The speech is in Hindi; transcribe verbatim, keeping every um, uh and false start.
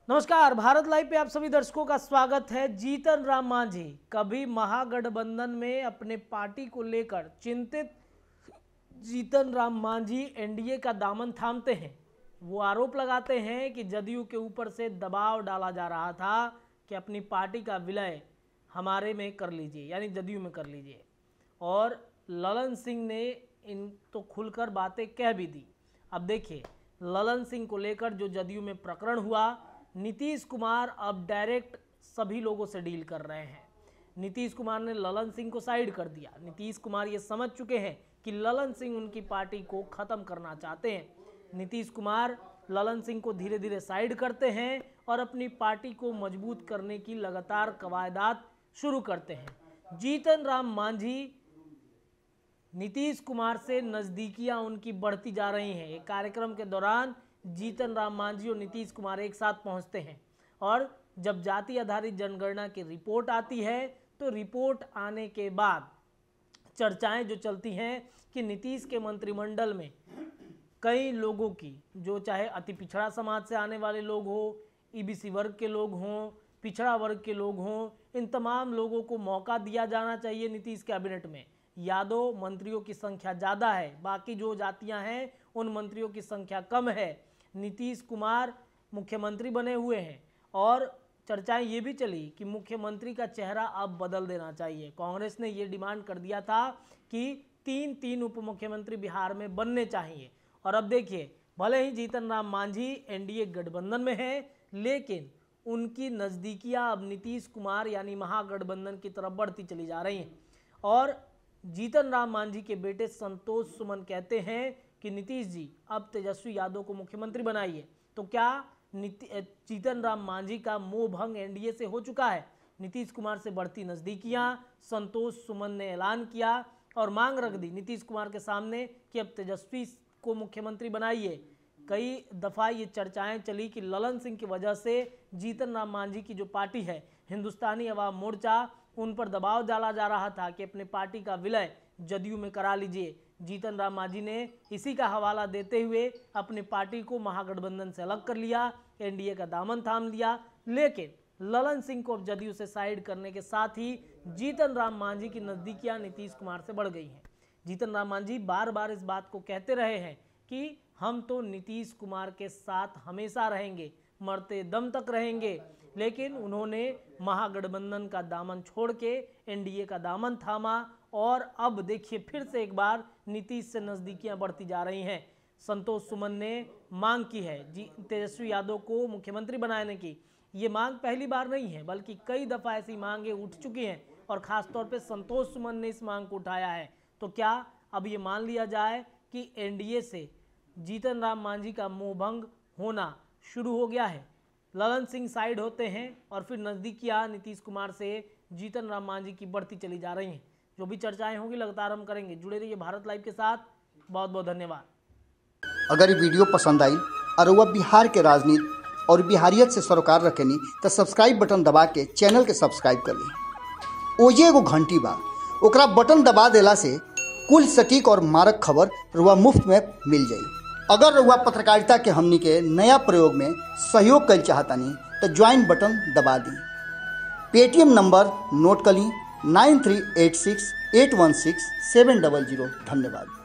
नमस्कार, भारत लाइव पे आप सभी दर्शकों का स्वागत है। जीतन राम मांझी कभी महागठबंधन में अपने पार्टी को लेकर चिंतित जीतन राम मांझी एनडीए का दामन थामते हैं। वो आरोप लगाते हैं कि जदयू के ऊपर से दबाव डाला जा रहा था कि अपनी पार्टी का विलय हमारे में कर लीजिए, यानी जदयू में कर लीजिए। और ललन सिंह ने इन तो खुलकर बातें कह भी दी। अब देखिए, ललन सिंह को लेकर जो जदयू में प्रकरण हुआ, नीतीश कुमार अब डायरेक्ट सभी लोगों से डील कर रहे हैं। नीतीश कुमार ने ललन सिंह को साइड कर दिया। नीतीश कुमार ये समझ चुके हैं कि ललन सिंह उनकी पार्टी को ख़त्म करना चाहते हैं। नीतीश कुमार ललन सिंह को धीरे धीरे साइड करते हैं और अपनी पार्टी को मजबूत करने की लगातार कवायदात शुरू करते हैं। जीतन राम मांझी, नीतीश कुमार से नज़दीकियां उनकी बढ़ती जा रही हैं। एक कार्यक्रम के दौरान जीतन राम मांझी और नीतीश कुमार एक साथ पहुंचते हैं और जब जाति आधारित जनगणना की रिपोर्ट आती है तो रिपोर्ट आने के बाद चर्चाएं जो चलती हैं कि नीतीश के मंत्रिमंडल में कई लोगों की, जो चाहे अति पिछड़ा समाज से आने वाले लोग हो, ईबीसी वर्ग के लोग हों, पिछड़ा वर्ग के लोग हों, इन तमाम लोगों को मौका दिया जाना चाहिए नीतीश कैबिनेट में। यादव मंत्रियों की संख्या ज़्यादा है, बाकी जो जातियां हैं उन मंत्रियों की संख्या कम है। नीतीश कुमार मुख्यमंत्री बने हुए हैं और चर्चाएं ये भी चली कि मुख्यमंत्री का चेहरा अब बदल देना चाहिए। कांग्रेस ने ये डिमांड कर दिया था कि तीन तीन उप मुख्यमंत्री बिहार में बनने चाहिए। और अब देखिए, भले ही जीतन राम मांझी एनडीए गठबंधन में है, लेकिन उनकी नज़दीकियां अब नीतीश कुमार यानी महागठबंधन की तरफ बढ़ती चली जा रही हैं। और जीतन राम मांझी के बेटे संतोष सुमन कहते हैं कि नीतीश जी अब तेजस्वी यादव को मुख्यमंत्री बनाइए। तो क्या जीतन राम मांझी का मोह भंग एनडीए से हो चुका है? नीतीश कुमार से बढ़ती नज़दीकियां, संतोष सुमन ने ऐलान किया और मांग रख दी नीतीश कुमार के सामने कि अब तेजस्वी को मुख्यमंत्री बनाइए। कई दफ़ा ये चर्चाएं चली कि ललन सिंह की वजह से जीतन राम मांझी की जो पार्टी है हिंदुस्तानी अवाम मोर्चा, उन पर दबाव डाला जा रहा था कि अपने पार्टी का विलय जदयू में करा लीजिए। जीतन राम मांझी ने इसी का हवाला देते हुए अपनी पार्टी को महागठबंधन से अलग कर लिया, एनडीए का दामन थाम लिया। लेकिन ललन सिंह को अब जदयू से साइड करने के साथ ही जीतन राम मांझी की नज़दीकियां नीतीश कुमार से बढ़ गई हैं। जीतन राम मांझी बार बार इस बात को कहते रहे हैं कि हम तो नीतीश कुमार के साथ हमेशा रहेंगे, मरते दम तक रहेंगे। लेकिन उन्होंने महागठबंधन का दामन छोड़ के एनडीए का दामन थामा और अब देखिए फिर से एक बार नीतीश से नज़दीकियां बढ़ती जा रही हैं। संतोष सुमन ने मांग की है जी तेजस्वी यादव को मुख्यमंत्री बनाने की। ये मांग पहली बार नहीं है, बल्कि कई दफ़ा ऐसी मांगें उठ चुकी हैं और ख़ासतौर पे संतोष सुमन ने इस मांग को उठाया है। तो क्या अब ये मान लिया जाए कि एनडीए से जीतन राम मांझी का मोहभंग होना शुरू हो गया है? ललन सिंह साइड होते हैं और फिर नज़दीकियां नीतीश कुमार से जीतन राम मांझी की बढ़ती चली जा रही हैं। जो भी चर्चाएं होंगी लगातार हम करेंगे। जुड़े रहिए भारत लाइव के साथ। बहुत बहुत धन्यवाद। अगर ये वीडियो पसंद आई और वह बिहार के राजनीति और बिहारियत से सरोकार रखेनी तो सब्सक्राइब बटन दबा के चैनल के सब्सक्राइब कर ली। ओजे एगो घंटी बा, ओकरा बटन दबा देला से कुल सटीक और मारक खबर रुआ मुफ्त में मिल जाई। अगर रुआ पत्रकारिता के हमनी के नया प्रयोग में सहयोग कर चाहतानी तो ज्वाइन बटन दबा दी। पेटीएम नंबर नोट कर ली nine three eight six eight one six seven double zero. धन्यवाद।